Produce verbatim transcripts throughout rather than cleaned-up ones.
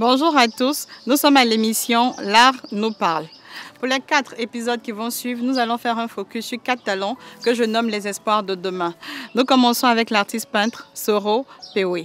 Bonjour à tous, nous sommes à l'émission L'Art nous parle. Pour les quatre épisodes qui vont suivre, nous allons faire un focus sur quatre talents que je nomme les espoirs de demain. Nous commençons avec l'artiste peintre Soro Pewe.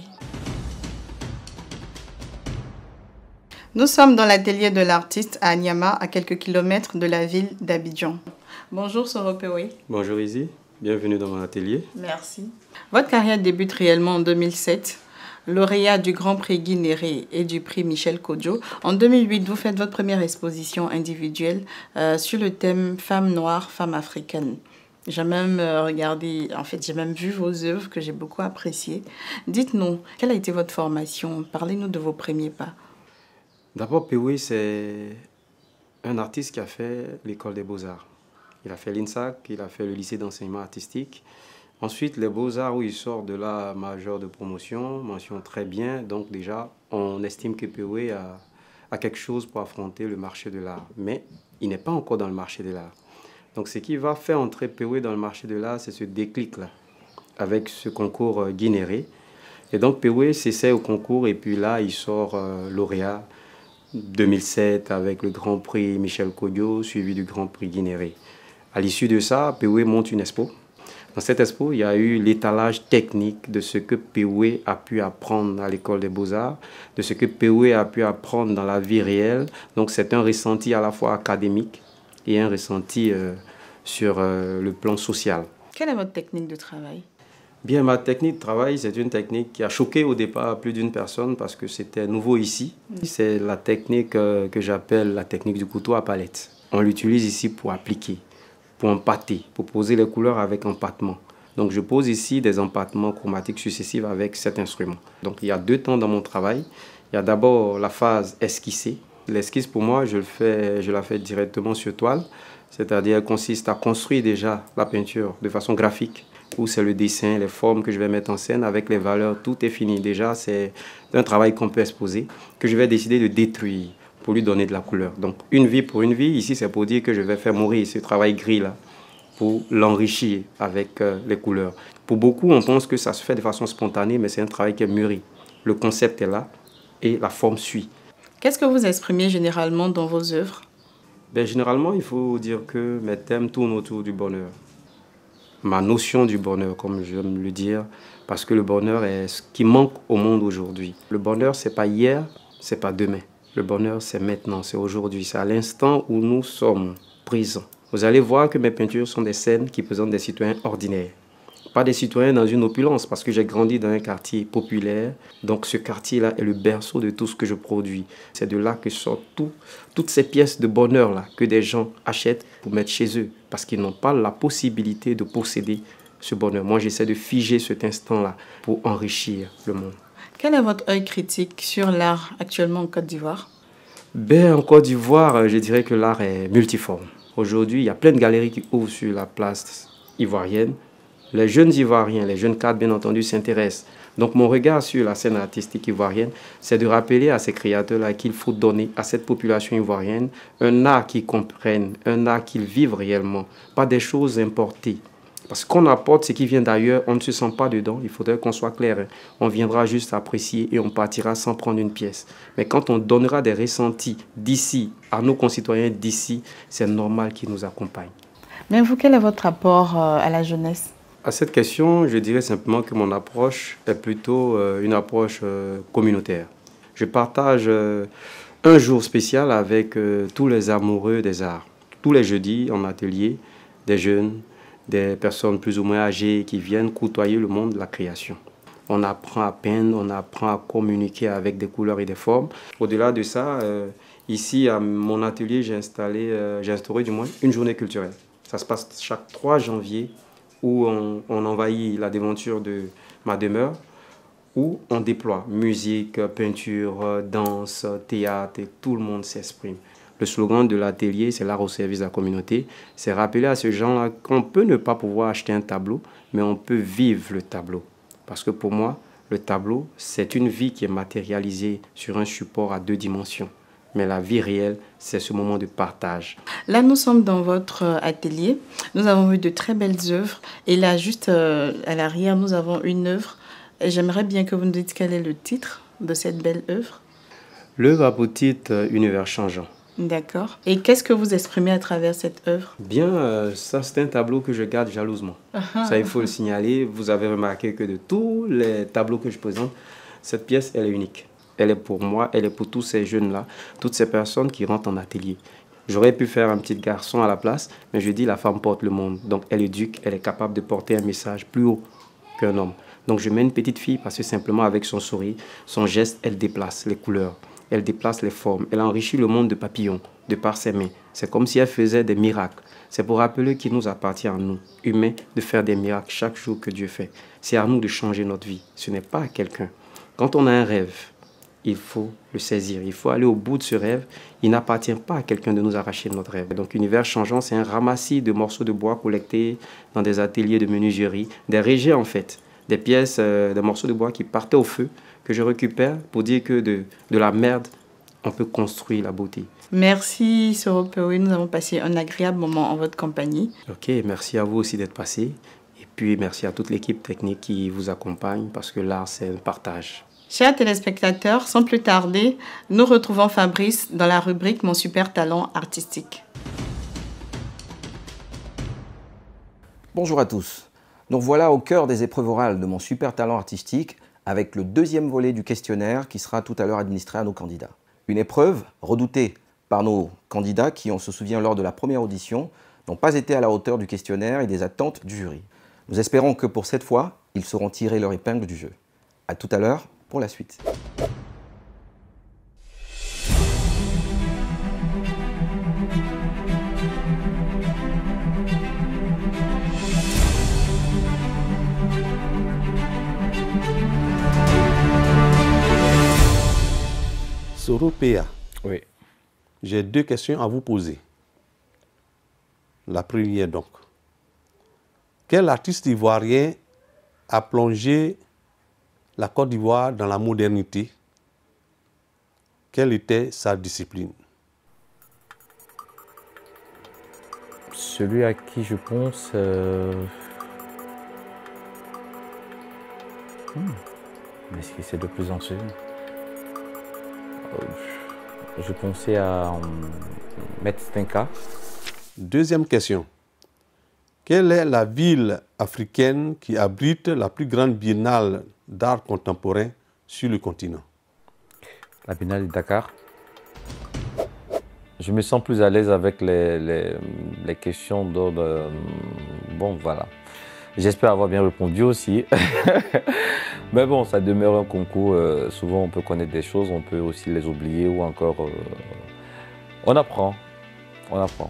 Nous sommes dans l'atelier de l'artiste à Niama, à quelques kilomètres de la ville d'Abidjan. Bonjour Soro Pewe. Bonjour Izzy, bienvenue dans mon atelier. Merci. Votre carrière débute réellement en deux mille sept. Lauréat du Grand Prix Guinéré et du prix Michel Kodjo. En deux mille huit, vous faites votre première exposition individuelle euh, sur le thème Femmes noires, femmes africaines. J'ai même euh, regardé, en fait, j'ai même vu vos œuvres que j'ai beaucoup appréciées. Dites-nous, quelle a été votre formation? Parlez-nous de vos premiers pas. D'abord, Pewe, c'est un artiste qui a fait l'école des beaux-arts. Il a fait l'I N S A C, il a fait le lycée d'enseignement artistique. Ensuite, les beaux-arts, où il sort de la majeure de promotion, mention très bien. Donc déjà, on estime que Pewe a, a quelque chose pour affronter le marché de l'art. Mais il n'est pas encore dans le marché de l'art. Donc ce qui va faire entrer Pewe dans le marché de l'art, c'est ce déclic-là, avec ce concours euh, Guinéré. Et donc Pewe s'essaie au concours et puis là, il sort euh, lauréat deux mille sept avec le Grand Prix Michel Kodjo, suivi du Grand Prix Guinéré. À l'issue de ça, Pewe monte une expo. Dans cette expo, il y a eu l'étalage technique de ce que Pewe a pu apprendre à l'école des beaux-arts, de ce que Pewe a pu apprendre dans la vie réelle. Donc c'est un ressenti à la fois académique et un ressenti euh, sur euh, le plan social. Quelle est votre technique de travail? Bien, ma technique de travail, c'est une technique qui a choqué au départ plus d'une personne parce que c'était nouveau ici. C'est la technique euh, que j'appelle la technique du couteau à palette. On l'utilise ici pour appliquer, pour empâter, pour poser les couleurs avec empattement. Donc je pose ici des empattements chromatiques successifs avec cet instrument. Donc il y a deux temps dans mon travail. Il y a d'abord la phase esquissée. L'esquisse pour moi, je, le fais, je la fais directement sur toile. C'est-à-dire qu'elle consiste à construire déjà la peinture de façon graphique, où c'est le dessin, les formes que je vais mettre en scène avec les valeurs, tout est fini. Déjà, c'est un travail qu'on peut exposer, que je vais décider de détruire pour lui donner de la couleur. Donc, une vie pour une vie, ici, c'est pour dire que je vais faire mourir ce travail gris-là pour l'enrichir avec euh, les couleurs. Pour beaucoup, on pense que ça se fait de façon spontanée, mais c'est un travail qui est mûri. Le concept est là et la forme suit. Qu'est-ce que vous exprimez généralement dans vos œuvres? Ben, généralement, il faut dire que mes thèmes tournent autour du bonheur. Ma notion du bonheur, comme j'aime le dire, parce que le bonheur est ce qui manque au monde aujourd'hui. Le bonheur, ce n'est pas hier, ce n'est pas demain. Le bonheur, c'est maintenant, c'est aujourd'hui, c'est à l'instant où nous sommes présents. Vous allez voir que mes peintures sont des scènes qui présentent des citoyens ordinaires. Pas des citoyens dans une opulence, parce que j'ai grandi dans un quartier populaire. Donc ce quartier-là est le berceau de tout ce que je produis. C'est de là que sortent tout, toutes ces pièces de bonheur-là que des gens achètent pour mettre chez eux, parce qu'ils n'ont pas la possibilité de posséder ce bonheur. Moi, j'essaie de figer cet instant-là pour enrichir le monde. Quel est votre œil critique sur l'art actuellement en Côte d'Ivoire? Ben, en Côte d'Ivoire, je dirais que l'art est multiforme. Aujourd'hui, il y a plein de galeries qui ouvrent sur la place ivoirienne. Les jeunes Ivoiriens, les jeunes cadres, bien entendu, s'intéressent. Donc, mon regard sur la scène artistique ivoirienne, c'est de rappeler à ces créateurs-là qu'il faut donner à cette population ivoirienne un art qu'ils comprennent, un art qu'ils vivent réellement, pas des choses importées. Parce qu'on apporte ce qui vient d'ailleurs, on ne se sent pas dedans. Il faudrait qu'on soit clair. On viendra juste apprécier et on partira sans prendre une pièce. Mais quand on donnera des ressentis d'ici à nos concitoyens d'ici, c'est normal qu'ils nous accompagnent. Mais vous, quel est votre rapport à la jeunesse? À cette question, je dirais simplement que mon approche est plutôt une approche communautaire. Je partage un jour spécial avec tous les amoureux des arts. Tous les jeudis, en atelier, des jeunes, des personnes plus ou moins âgées qui viennent côtoyer le monde de la création. On apprend à peindre, on apprend à communiquer avec des couleurs et des formes. Au-delà de ça, euh, ici à mon atelier, j'ai installé, euh, j'ai instauré du moins une journée culturelle. Ça se passe chaque trois janvier où on, on envahit la déventure de ma demeure, où on déploie musique, peinture, danse, théâtre et tout le monde s'exprime. Le slogan de l'atelier, c'est l'art au service de la communauté. C'est rappeler à ce gens-là qu'on peut ne pas pouvoir acheter un tableau, mais on peut vivre le tableau. Parce que pour moi, le tableau, c'est une vie qui est matérialisée sur un support à deux dimensions. Mais la vie réelle, c'est ce moment de partage. Là, nous sommes dans votre atelier. Nous avons vu de très belles œuvres. Et là, juste euh, à l'arrière, nous avons une œuvre. Et j'aimerais bien que vous nous dites quel est le titre de cette belle œuvre. L'œuvre a pour titre euh, Univers changeant. D'accord. Et qu'est-ce que vous exprimez à travers cette œuvre? Bien, euh, ça c'est un tableau que je garde jalousement. Ça, il faut le signaler. Vous avez remarqué que de tous les tableaux que je présente, cette pièce, elle est unique. Elle est pour moi, elle est pour tous ces jeunes-là, toutes ces personnes qui rentrent en atelier. J'aurais pu faire un petit garçon à la place, mais je dis la femme porte le monde. Donc elle éduque, elle est capable de porter un message plus haut qu'un homme. Donc je mets une petite fille parce que simplement avec son sourire, son geste, elle déplace les couleurs. Elle déplace les formes, elle enrichit le monde de papillons, de par ses mains. C'est comme si elle faisait des miracles. C'est pour rappeler qu'il nous appartient à nous, humains, de faire des miracles chaque jour que Dieu fait. C'est à nous de changer notre vie, ce n'est pas à quelqu'un. Quand on a un rêve, il faut le saisir, il faut aller au bout de ce rêve. Il n'appartient pas à quelqu'un de nous arracher notre rêve. Donc Univers changeant, c'est un ramassis de morceaux de bois collectés dans des ateliers de menuiserie, des rejets en fait, des pièces, euh, des morceaux de bois qui partaient au feu, que je récupère pour dire que de, de la merde, on peut construire la beauté. Merci Soro Pewi, nous avons passé un agréable moment en votre compagnie. Ok, merci à vous aussi d'être passé. Et puis merci à toute l'équipe technique qui vous accompagne parce que l'art, c'est un partage. Chers téléspectateurs, sans plus tarder, nous retrouvons Fabrice dans la rubrique Mon super talent artistique. Bonjour à tous. Donc voilà au cœur des épreuves orales de mon super talent artistique avec le deuxième volet du questionnaire qui sera tout à l'heure administré à nos candidats. Une épreuve redoutée par nos candidats qui, on se souvient lors de la première audition, n'ont pas été à la hauteur du questionnaire et des attentes du jury. Nous espérons que pour cette fois, ils sauront tirer leur épingle du jeu. À tout à l'heure pour la suite. Soro Péa, oui. J'ai deux questions à vous poser. La première donc. Quel artiste ivoirien a plongé la Côte d'Ivoire dans la modernité? Quelle était sa discipline? Celui à qui je pense... Euh... Hmm. Est-ce que c'est de plus ancien? euh, Je pensais à um, Maître Stenka. Deuxième question. Quelle est la ville africaine qui abrite la plus grande biennale d'art contemporain sur le continent? La biennale de Dakar. Je me sens plus à l'aise avec les, les, les questions d'ordre... Euh, bon, voilà. J'espère avoir bien répondu aussi. Mais bon, ça demeure un concours. Euh, souvent, on peut connaître des choses, on peut aussi les oublier ou encore... Euh, on apprend. On apprend.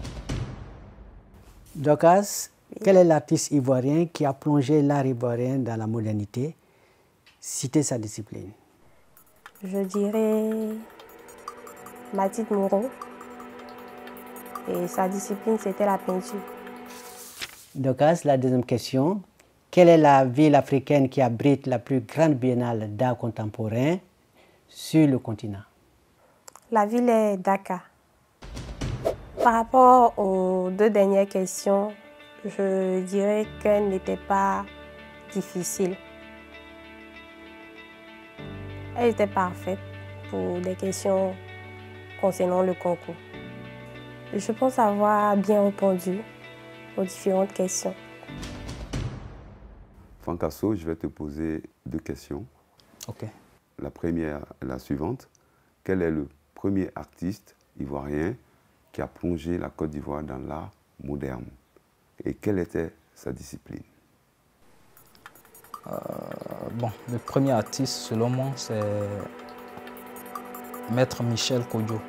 Dorcas, quel est l'artiste ivoirien qui a plongé l'art ivoirien dans la modernité? Citez sa discipline. Je dirais Mathilde Moreau. Et sa discipline, c'était la peinture. Dorcas, la deuxième question. Quelle est la ville africaine qui abrite la plus grande biennale d'art contemporain sur le continent? La ville est Dakar. Par rapport aux deux dernières questions, je dirais qu'elles n'étaient pas difficiles. Elles étaient parfaites pour des questions concernant le concours. Je pense avoir bien répondu aux différentes questions. Fancasso, je vais te poser deux questions. Ok. La première est la suivante. Quel est le premier artiste ivoirien qui a plongé la Côte d'Ivoire dans l'art moderne? Et quelle était sa discipline? euh, Bon, le premier artiste, selon moi, c'est Maître Michel Kodjo.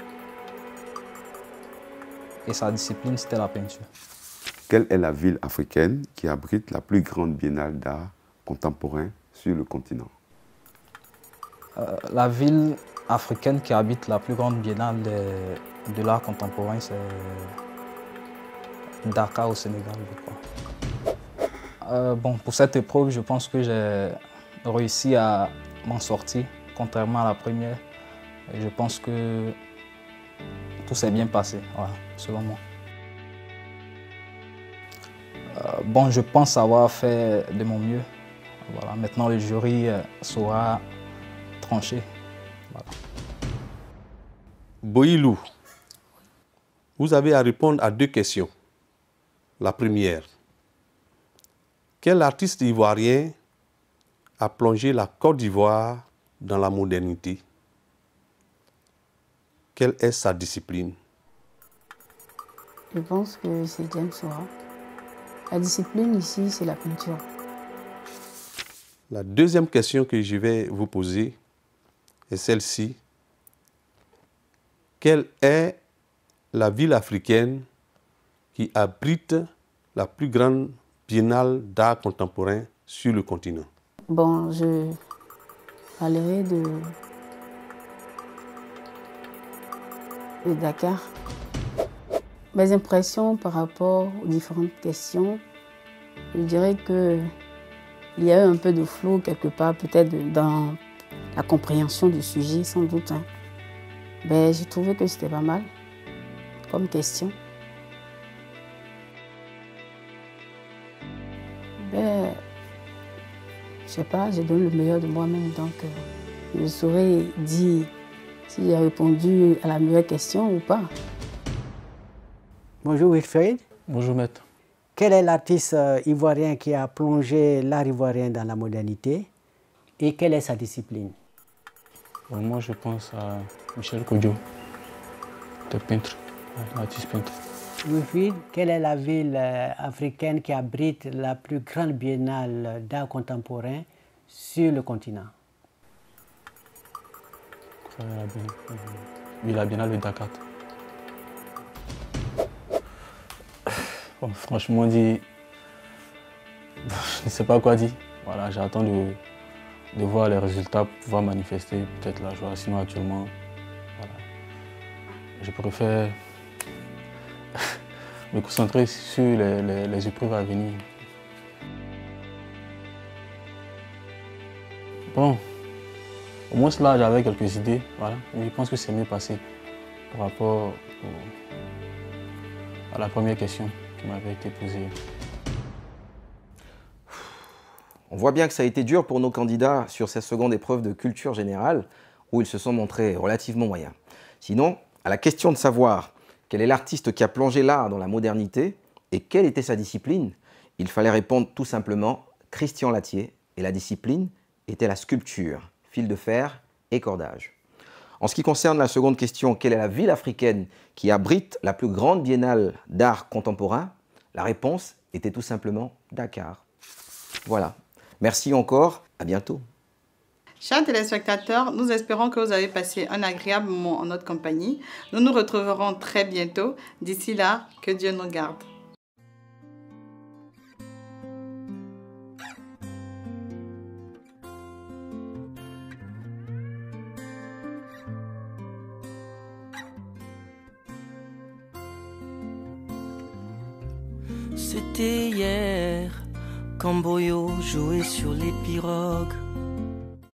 Et sa discipline, c'était la peinture. Quelle est la ville africaine qui abrite la plus grande biennale d'art contemporain sur le continent? Euh, la ville africaine qui habite la plus grande biennale de, de l'art contemporain, c'est Dakar au Sénégal, je crois. Euh, bon, pour cette épreuve, je pense que j'ai réussi à m'en sortir, contrairement à la première. Et je pense que tout s'est bien passé, voilà, selon moi. Euh, bon, je pense avoir fait de mon mieux. Voilà, maintenant, le jury euh, saura trancher. Voilà. Boilou, vous avez à répondre à deux questions. La première, quel artiste ivoirien a plongé la Côte d'Ivoire dans la modernité? Quelle est sa discipline? Je pense que c'est James Sora. La discipline ici, c'est la peinture. La deuxième question que je vais vous poser est celle-ci. Quelle est la ville africaine qui abrite la plus grande biennale d'art contemporain sur le continent? Bon, je parlerai de, de Dakar. Mes impressions par rapport aux différentes questions, je dirais que il y a eu un peu de flou quelque part, peut-être dans la compréhension du sujet, sans doute. Hein. Ben, j'ai trouvé que c'était pas mal comme question. Ben, je sais pas, je donne le meilleur de moi-même, donc euh, je saurais dire si j'ai répondu à la meilleure question ou pas. Bonjour Wilfried. Bonjour maître. Quel est l'artiste ivoirien qui a plongé l'art ivoirien dans la modernité et quelle est sa discipline? Bon, moi je pense à Michel Kodjo, le peintre, l'artiste peintre. Wilfried, quelle est la ville africaine qui abrite la plus grande biennale d'art contemporain sur le continent? Oui, la biennale de Dakar. Bon, franchement dit, je ne sais pas quoi dire. Voilà, j'attends de, de voir les résultats pour pouvoir manifester peut-être la joie. Sinon actuellement, voilà, je préfère me concentrer sur les, les, les épreuves à venir. Bon, au moins là j'avais quelques idées, voilà. Mais je pense que c'est mieux passé par rapport au, à la première question qui m'avait été posée. On voit bien que ça a été dur pour nos candidats sur cette seconde épreuve de culture générale, où ils se sont montrés relativement moyens. Sinon, à la question de savoir quel est l'artiste qui a plongé l'art dans la modernité et quelle était sa discipline, il fallait répondre tout simplement Christian Latier, et la discipline était la sculpture, fil de fer et cordage. En ce qui concerne la seconde question, quelle est la ville africaine qui abrite la plus grande biennale d'art contemporain? La réponse était tout simplement Dakar. Voilà. Merci encore, à bientôt. Chers téléspectateurs, nous espérons que vous avez passé un agréable moment en notre compagnie. Nous nous retrouverons très bientôt. D'ici là, que Dieu nous garde. C'était hier, quand Boyo jouait sur les pirogues.